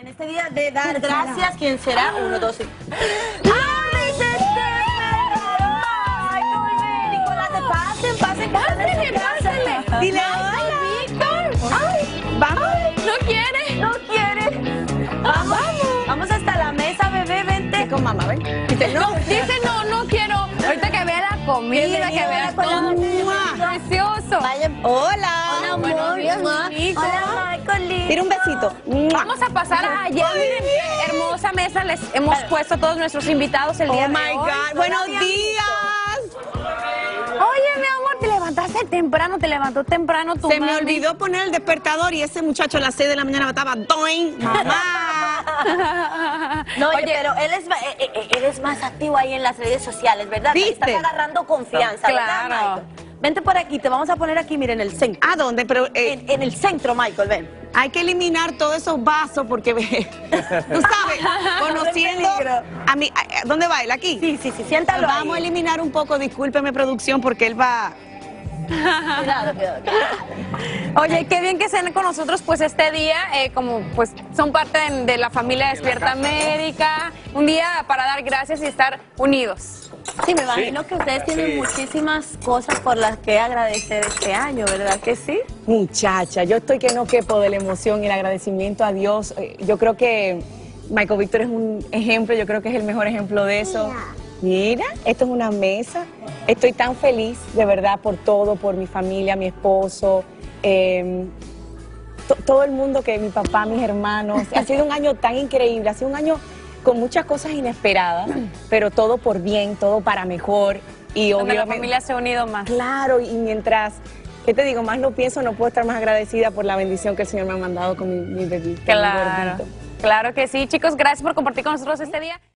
En este día de dar gracias, ¿quién será? 1, 2 y... ¡Ay, Nicolás, pasen! Pásenle. Dile hola. Víctor. Ay, vamos. ¿No quiere? No quiere. Vamos hasta la mesa, bebé, vente. Con mamá, ven. Dice, no quiero. Ahorita que vea la comida, que vea todo. Precioso. Hola. Buenos días, Nico. Hola, Michael. Tira un besito. Vamos a pasar allá. Miren qué hermosa mesa les hemos puesto a todos nuestros invitados el día de hoy. Oh my God. Buenos días. Oye, mi amor, te levantaste temprano, te levantó temprano tu Se me mami. olvidó poner el despertador y ese muchacho a las 6 de la mañana estaba doing, mamá. No, oye, pero él es más activo ahí en las redes sociales, ¿verdad? ¿Viste? Estás agarrando confianza, ¿verdad, Claro. Michael? Vente por aquí, te vamos a poner aquí, mira, en el centro. ¿A dónde? Pero En el centro, Michael, ven. hay que eliminar todos esos vasos porque, tú sabes, conociendo a mí, ¿dónde va él? ¿Aquí? Sí, siéntalo ahí. Vamos a eliminar un poco, discúlpeme producción, porque él va... Cuidado. Oye, qué bien que estén con nosotros pues este día, como pues son parte de la familia Despierta América, un día para dar gracias y estar unidos. Sí, me imagino que ustedes tienen muchísimas cosas por las que agradecer este año, ¿verdad que sí? Muchacha, yo estoy que no quepo de la emoción y el agradecimiento a Dios. Yo creo que Michael Víctor es un ejemplo, yo creo que es el mejor ejemplo de eso. Mira, esto es una mesa. Estoy tan feliz, de verdad, por todo, por mi familia, mi esposo, todo el mundo, que mi papá, mis hermanos. Ha sido un año tan increíble, ha sido un año con muchas cosas inesperadas, pero todo por bien, todo para mejor. Y Donde la obviamente, familia se ha unido más. claro, y mientras, ¿qué te digo? Más lo pienso, no puedo estar más agradecida por la bendición que el Señor me ha mandado con mi bebé. Claro, claro que sí. Chicos, gracias por compartir con nosotros este día.